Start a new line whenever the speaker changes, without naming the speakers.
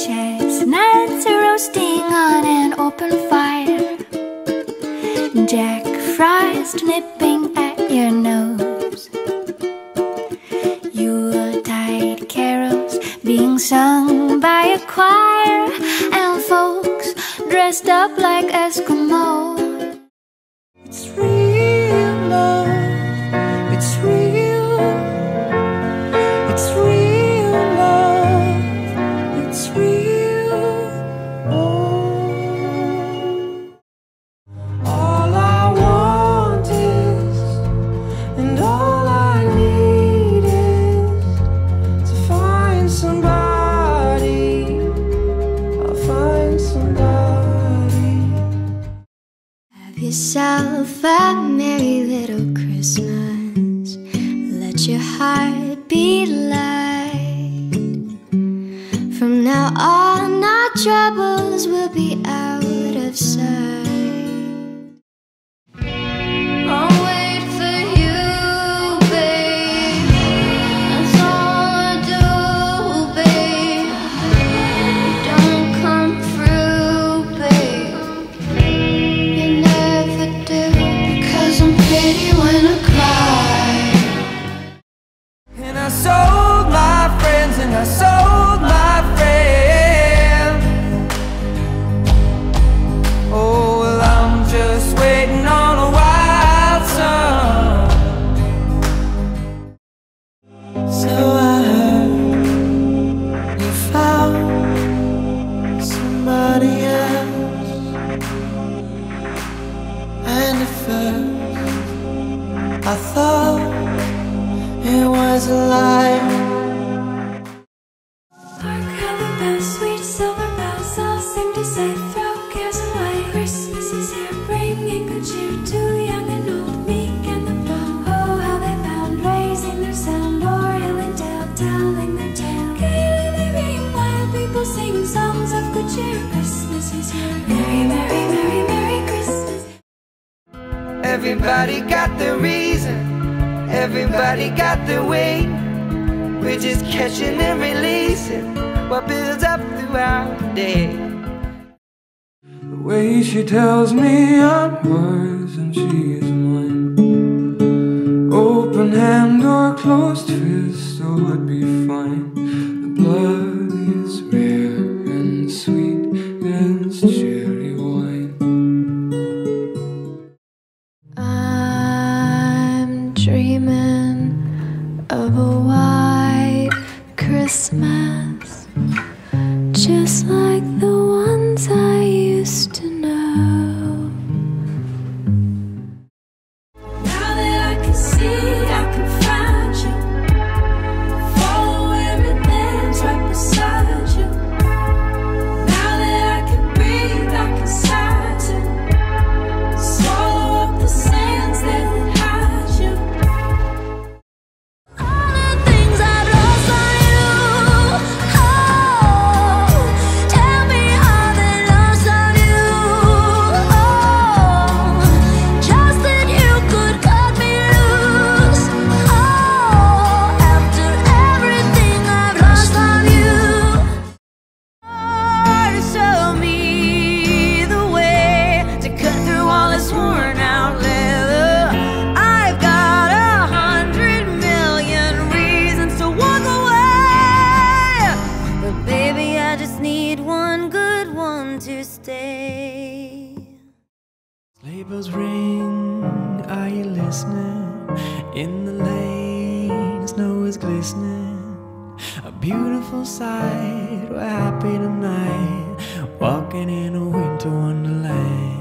Chestnuts roasting on an open fire, Jack Frost nipping at your nose, Yuletide carols being sung by a choir, and folks dressed up like Eskimos.
It's real love, it's real, it's real love, it's real. Oh, all I want is, and all I need is to find somebody. I'll find somebody.
Have yourself a merry little Christmas. Let your heart be light. From now on, our troubles will be out of sight. I'll wait for you, babe. That's all I do, babe. You don't come through, babe. You never do, because I'm pretty when I cry.
And I sold my friends, and I sold my friends. Oh, well, I'm just waiting on a wild sun. So I heard you found somebody else, and at first I thought it was a lie.
Hark how the bells, sweet silver bells, all seem to say, throw cares away. Christmas is here, bringing good cheer to young and old, meek and the bold. Oh, how they found, raising their sound, o'er hill and dale, telling their tale. Gaily they ring, while people sing songs of good cheer. Christmas is here, merry, merry, merry, merry Christmas.
Everybody got their reason, everybody got their way. We're just catching and releasing what builds up throughout the day. The way she tells me I'm hers and she is mine, open hand or closed fist, oh, it'd be fine. The blood is rare and sweet as cherry wine.
I'm dreaming of a white Christmas, just like the ones I used to know. Now that I can see, I can find you, follow everything's right beside you. Now that I can breathe, I can sigh to swallow up the sands that hide you. All the things I've lost on you, oh, tell me how they lost on you, oh, just that you could cut me loose, oh, after everything I've lost on you. Show me the way to cut through all this worn out leather. I've got 100 million reasons to walk away, but baby, I just need one good one to stay.
Sleigh bells ring, are you listening? In the lane, snow is glistening. A beautiful sight, we're happy tonight, walking in a winter wonderland.